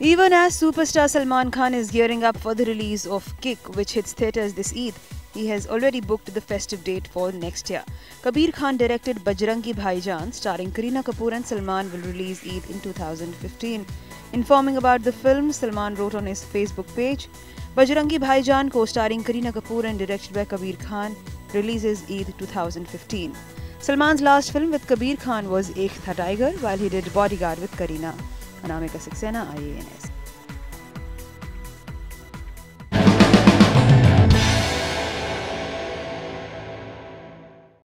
Even as superstar Salman Khan is gearing up for the release of Kick, which hits theatres this Eid, he has already booked the festive date for next year. Kabir Khan directed Bajrangi Bhaijaan, starring Kareena Kapoor and Salman, will release Eid in 2015. Informing about the film, Salman wrote on his Facebook page, Bajrangi Bhaijaan, co-starring Kareena Kapoor and directed by Kabir Khan, releases Eid 2015. Salman's last film with Kabir Khan was Ek Tha Tiger, while he did Bodyguard with Kareena. Anamika Saxena, IANS.